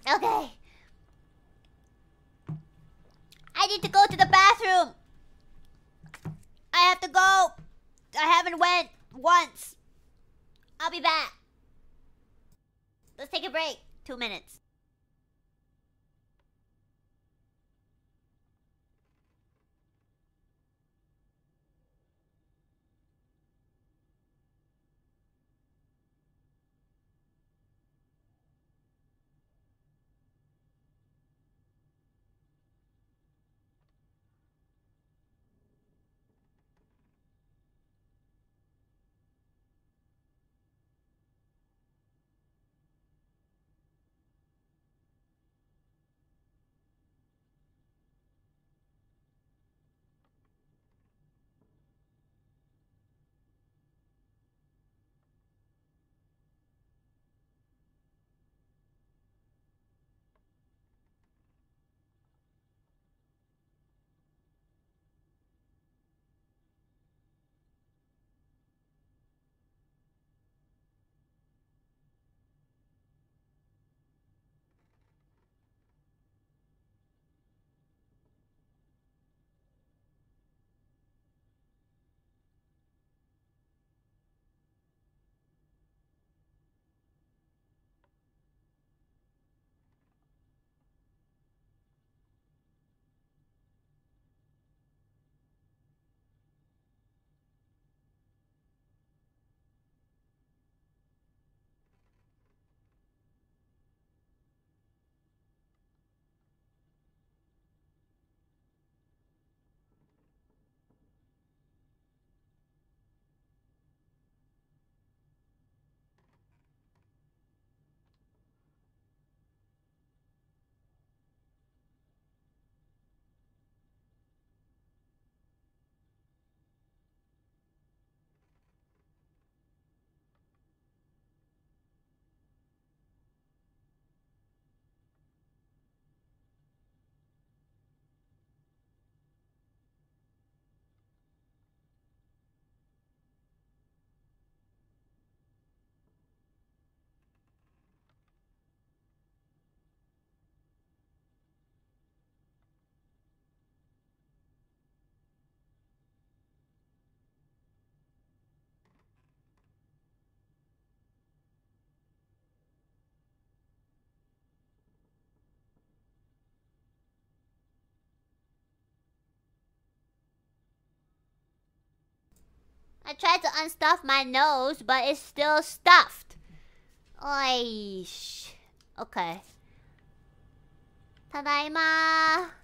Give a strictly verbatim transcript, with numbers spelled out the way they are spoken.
Okay. I need to go to the bathroom. I have to go. I haven't went once. I'll be back. Let's take a break. Two minutes. I tried to unstuff my nose, but it's still stuffed. Oy. Okay. Tadaima.